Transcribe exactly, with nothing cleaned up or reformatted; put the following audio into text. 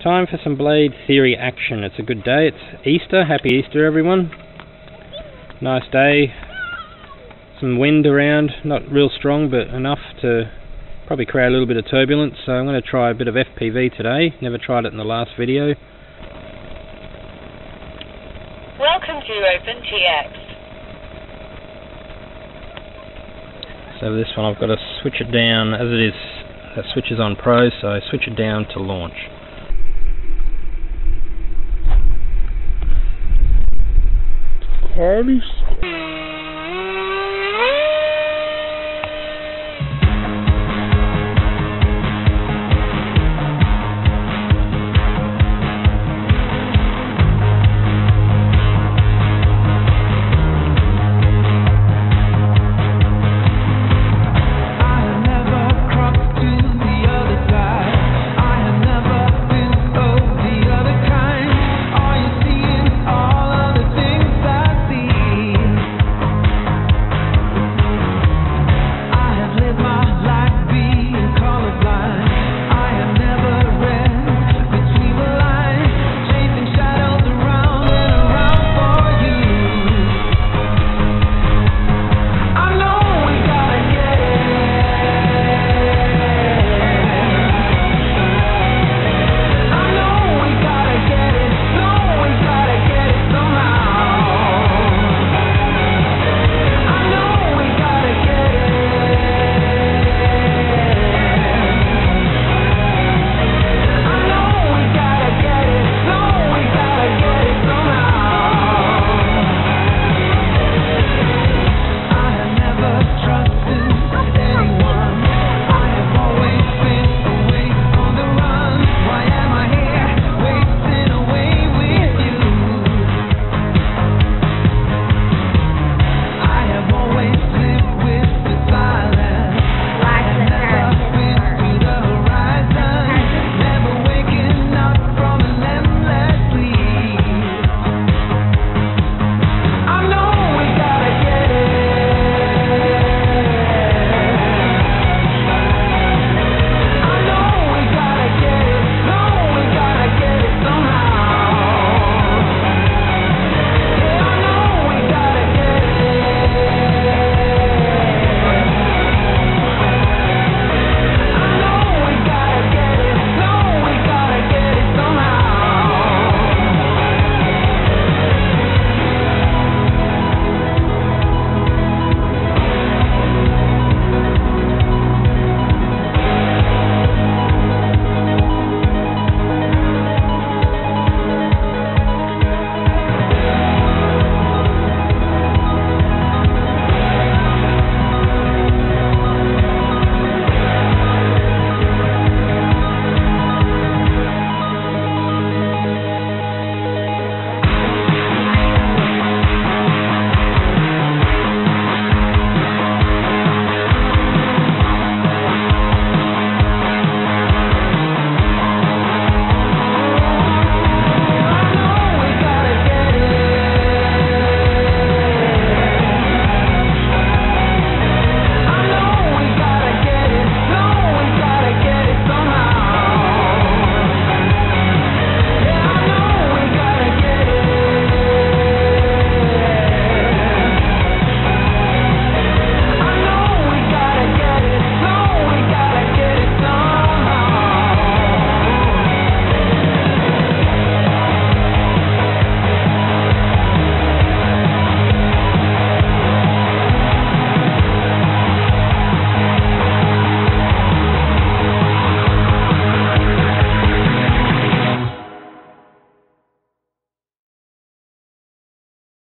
Time for some blade theory action. It's a good day. It's Easter. Happy Easter, everyone. Nice day. Some wind around, not real strong, but enough to probably create a little bit of turbulence. So I'm going to try a bit of F P V today. Never tried it in the last video. Welcome to OpenTX. So this one I've got to switch it down as it is. That switch is on Pro, so I switch it down to launch. Parties.